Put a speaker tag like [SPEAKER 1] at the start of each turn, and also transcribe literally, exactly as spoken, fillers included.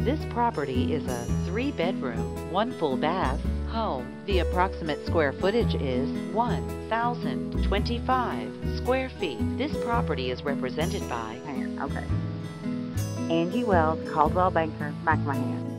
[SPEAKER 1] This property is a three-bedroom, one full bath home. The approximate square footage is one thousand twenty-five square feet. This property is represented by...
[SPEAKER 2] Okay. Angie Wells, Coldwell Banker, McMahan.